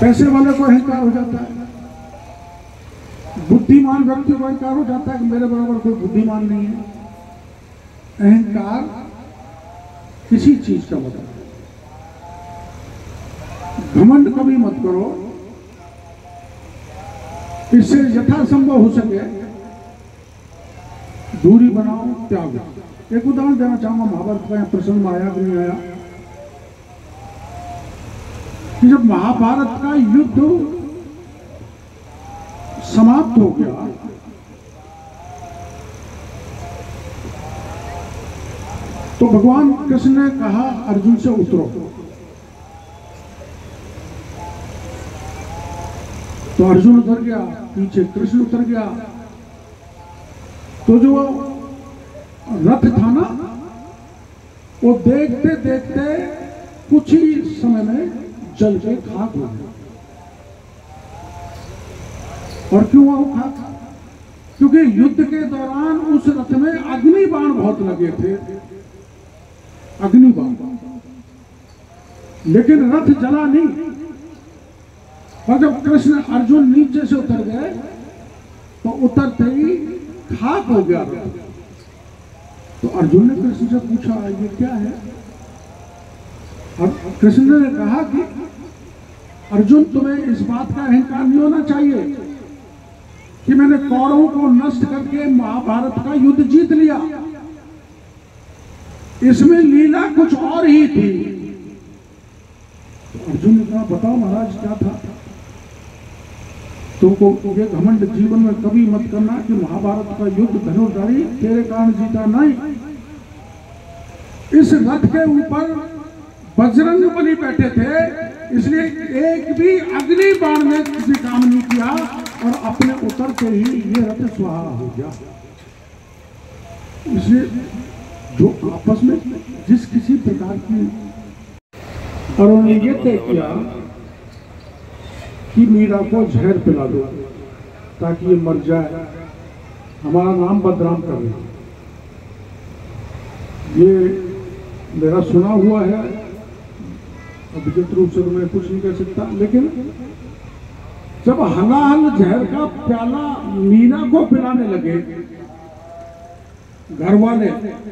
पैसे वाले को अहंकार हो जाता है, बुद्धिमान व्यक्ति को अहंकार हो जाता है कि मेरे बराबर कोई बुद्धिमान नहीं है। अहंकार किसी चीज का मतलब है। घमंड कभी मत करो, इससे यथासंभव हो सके दूरी बनाओ, त्याग। एक उदाहरण देना चाहूंगा महाभारत का, प्रसंग में आया कि नहीं आया कि जब महाभारत का युद्ध समाप्त हो गया तो भगवान कृष्ण ने कहा अर्जुन से उतरो। तो अर्जुन उतर गया, पीछे कृष्ण उतर गया। तो जो रथ था ना, वो देखते देखते कुछ ही समय में जल के खाक हो गया। और क्यों वो खाक? क्योंकि युद्ध के दौरान उस रथ में अग्नि बाण बहुत लगे थे, अग्नि बाण, लेकिन रथ जला नहीं। और जब कृष्ण अर्जुन नीचे से उतर गए तो उतरते ही खाक हो गया। तो अर्जुन ने कृष्ण से पूछा ये क्या है? और कृष्ण ने कहा कि अर्जुन तुम्हें इस बात का अहंकार नहीं होना चाहिए कि मैंने कौरवों को नष्ट करके महाभारत का युद्ध जीत लिया। इसमें लीला कुछ और ही थी। तो अर्जुन ने कहा बताओ महाराज क्या था? तुमको ये घमंड जीवन में कभी मत करना कि महाभारत का युद्ध धनुर्धारी तेरे कारण जीता नहीं। इस रथ के ऊपर बजरंग बली बैठे थे, इसलिए एक भी अग्नि बाण ने किसी काम नहीं किया और अपने उतरते ही ये रथ स्वाहा हो गया। इसलिए जो आपस में जिस किसी प्रकार की, और उन्होंने ये तय किया कि मीरा को जहर पिला दो ताकि ये मर जाए, हमारा नाम बदनाम कर ले। ये मेरा सुना हुआ है, अभिजित रूप से तो मैं कुछ नहीं कह सकता, लेकिन जब हलाहल जहर का प्याला मीरा को पिलाने लगे घर वाले,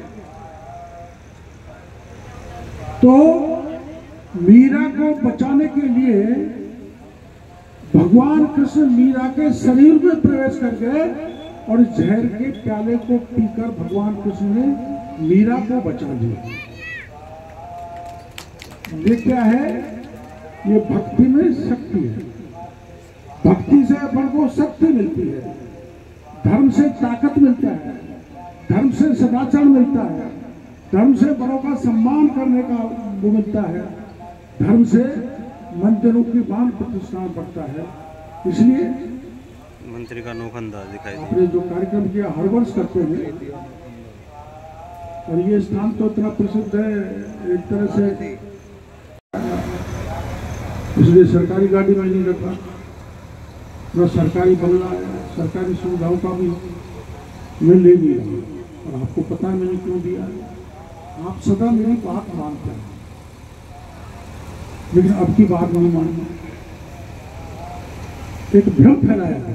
तो मीरा को बचाने के लिए भगवान कृष्ण मीरा के शरीर में प्रवेश कर गए और जहर के प्याले को पीकर भगवान कृष्ण ने मीरा को बचा लिया। ये क्या है? ये भक्ति में शक्ति है। भक्ति से अपन को शक्ति मिलती है, धर्म से ताकत मिलता है, धर्म से सदाचार मिलता है, धर्म से बड़ों का सम्मान करने का वो मिलता है, धर्म से मंदिरों की मान प्रतिष्ठा बढ़ता है। इसलिए मंत्री का अनोखा अंदाज दिखाई दिया। आपने जो कार्यक्रम किया हर वर्ष करते हैं, और ये स्थान तो इतना प्रसिद्ध है एक तरह से, इसलिए सरकारी गाड़ी में नहीं रखा, न सरकारी बंगला है, सरकारी सुविधाओं का भी मैं ले लिया। और आपको पता है मैंने क्यों दिया है? आप सदा मेरी बात मानते हैं, लेकिन अब की बात नहीं मानना। एक भ्रम फैलाया है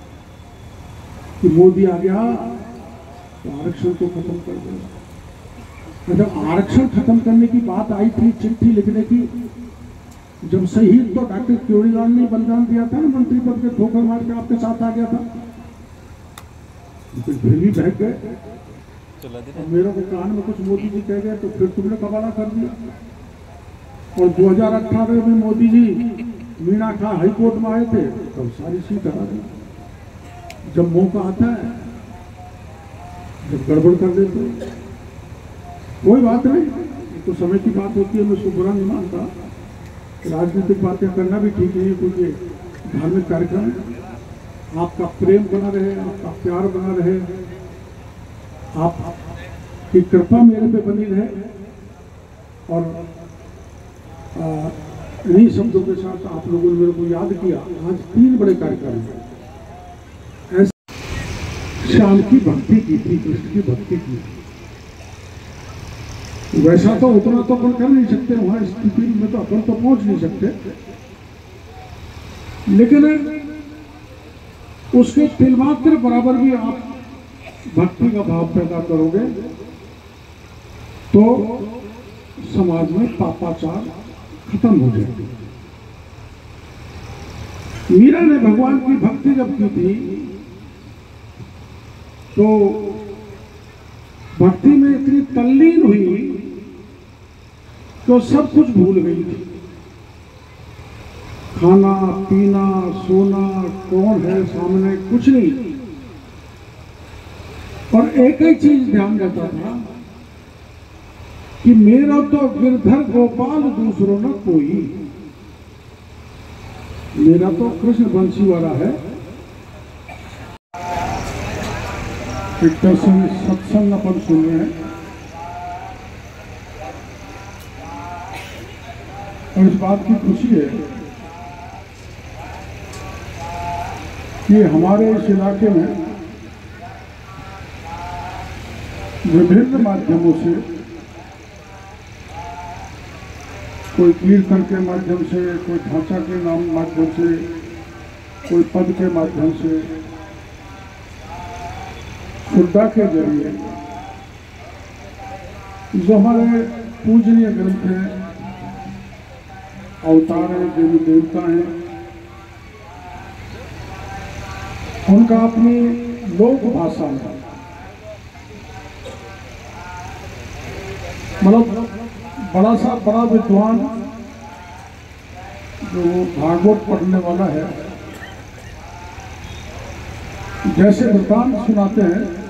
कि मोदी आ गया तो आरक्षण को खत्म कर देगा। जब आरक्षण खत्म करने की बात आई थी, चिट्ठी लिखने की, जब शहीद तो डॉक्टर क्योरीलाल ने बलिदान दिया था ना, मंत्री पद के ठोकर मार के आपके साथ आ गया था, दिल्ली बह गए और मेरे को कान में कुछ मोदी जी कह गए तो फिर तुमने कबाड़ा कर दिया। और 2018 में मोदी जी मीना खां हाईकोर्ट में आए थे तब सारी सीट हरा दी। जब मौका आता है, जब गड़बड़ कर देते, कोई बात नहीं, तो समय की बात होती है, मैं उसको बुरा नहीं मानता। राजनीतिक बातें करना भी ठीक नहीं है, क्योंकि धार्मिक कार्यक्रम है। आपका प्रेम बना रहे, आपका प्यार बना रहे, आपकी कृपा मेरे पे बनी रहे। और इन्हीं शब्दों के साथ आप लोगों ने मेरे को याद किया। आज 3 बड़े कार्यक्रम हैं। ऐसे श्याम की भक्ति की थी, कृष्ण की भक्ति की। वैसा तो उतना तो अपन कर नहीं सकते, वहां स्थिति में तो अपन तो पहुंच नहीं सकते, लेकिन उसके तिलमात्र बराबर भी आप भक्ति का भाव पैदा करोगे तो समाज में पापाचार खत्म हो जाएगा। मीरा ने भगवान की भक्ति जब की थी तो भक्ति में इतनी तल्लीन हुई तो सब कुछ भूल गई थी। खाना पीना सोना कौन है सामने कुछ नहीं, और एक ही चीज ध्यान रहता था कि मेरा तो गिरधर गोपाल दूसरों न कोई, मेरा तो कृष्ण बंशी वाला है। एक दर्शन सत्संग अपन सुने हैं और इस बात की खुशी है कि हमारे इस इलाके में विभिन्न माध्यमों से, कोई कीर्तन के माध्यम से, कोई ढांचा के नाम माध्यम से, कोई पद के माध्यम से, श्रद्धा के जरिए जो हमारे पूजनीय ग्रंथ हैं, अवतार हैं, देवी देवता हैं, उनका अपनी लोक भाषा में मतलब बड़ा विद्वान जो भागवत पढ़ने वाला है जैसे वृतांत सुनाते हैं